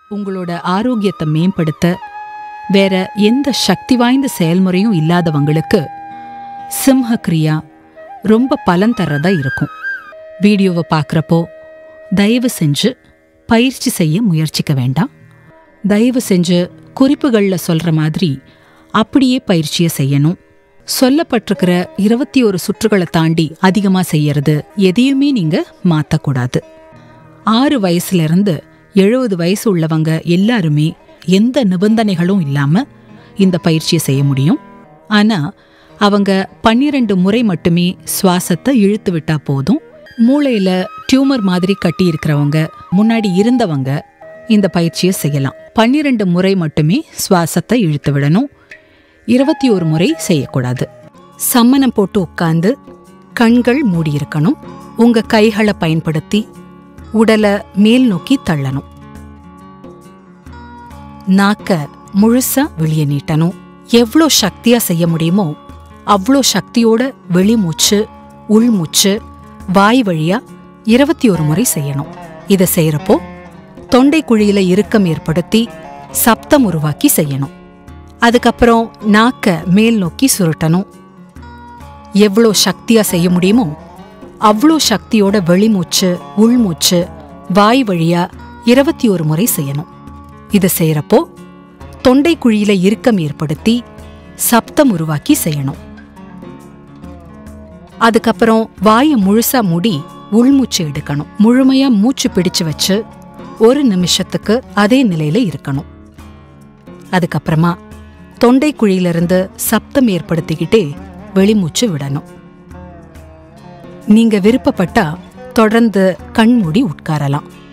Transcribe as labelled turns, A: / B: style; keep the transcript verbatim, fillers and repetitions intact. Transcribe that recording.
A: உங்களோட ஆரோக்கியத்தை மேம்படுத்த வேற எந்த சக்தி வாய்ந்த செயல்முறையும் இல்லாதவங்களுக்கு சிம்ஹ கிரியா ரொம்ப பலன் தர்றதா இருக்கும். வீடியோவை பார்க்குறப்போ தயவு செஞ்சு பயிற்சி செய்ய முயற்சிக்க வேண்டாம். தயவு செஞ்சு குறிப்புகளில் சொல்கிற மாதிரி அப்படியே பயிற்சியை செய்யணும். சொல்லப்பட்டிருக்கிற இருபத்தி ஒரு சுற்றுகளை தாண்டி அதிகமாக செய்யறது எதையுமே நீங்கள் மாற்றக்கூடாது. ஆறு வயசுலேருந்து எழுபது வயசு உள்ளவங்க எல்லாருமே எந்த நிபந்தனைகளும் இல்லாமல் இந்த பயிற்சியை செய்ய முடியும். ஆனால் அவங்க பன்னிரண்டு முறை மட்டுமே சுவாசத்தை இழுத்து விட்டா போதும். மூளையில் டியூமர் மாதிரி கட்டி இருக்கிறவங்க, முன்னாடி இருந்தவங்க இந்த பயிற்சியை செய்யலாம். பன்னிரண்டு முறை மட்டுமே சுவாசத்தை இழுத்து விடணும். இருபத்தி ஒரு முறை செய்யக்கூடாது. சம்மணம் போட்டு உட்கார்ந்து கண்கள் மூடியிருக்கணும். உங்க கைகளை பயன்படுத்தி உடலை மேல் நோக்கி தள்ளணும். நாக்க முழுசா வெளியே நீட்டணும். எவ்வளோ சக்தியா செய்ய முடியுமோ அவ்வளோ சக்தியோட வெளிமூச்சு உள்மூச்சு வாய் வழியா இருபத்தி ஒரு முறை செய்யணும். இதை செய்யறப்போ தொண்டை குழியில இறுக்கம் ஏற்படுத்தி சப்தம் உருவாக்கி செய்யணும். அதுக்கப்புறம் நாக்க மேல் நோக்கி சுருட்டணும். எவ்வளோ சக்தியா செய்ய முடியுமோ அவ்வளோ சக்தியோட வெளிமூச்சு உள்மூச்சு வாய் வழியா இருபத்தி ஒரு முறை செய்யணும். இதை செய்யறப்போ தொண்டை குழியில இறுக்கம் ஏற்படுத்தி சப்தம் உருவாக்கி செய்யணும். அதுக்கப்புறம் வாயை முழுசா மூடி உள்மூச்சு எடுக்கணும். முழுமையா மூச்சு பிடிச்சு வச்சு ஒரு நிமிஷத்துக்கு அதே நிலையில இருக்கணும். அதுக்கப்புறமா தொண்டை குழியிலிருந்து சப்தம் ஏற்படுத்திக்கிட்டே வெளிமூச்சு விடணும். நீங்க விருப்பப்பட்டா தொடர்ந்து கண்மூடி உட்காரலாம்.